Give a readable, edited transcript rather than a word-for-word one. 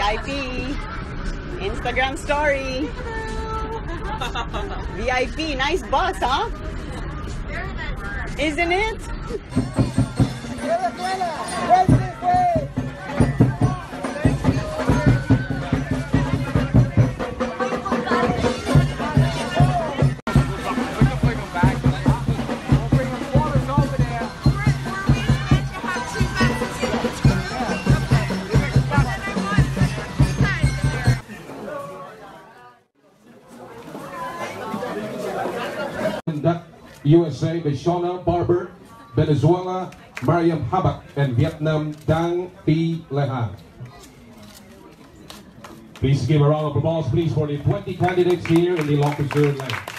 VIP. Instagram story. VIP, nice bus, huh? Isn't it? USA, Bishona Barber, Venezuela, Mariam Habak, and Vietnam, Dang Thi Lehan. Please give a round of applause, please, for the 20 candidates here in the long preserve lane.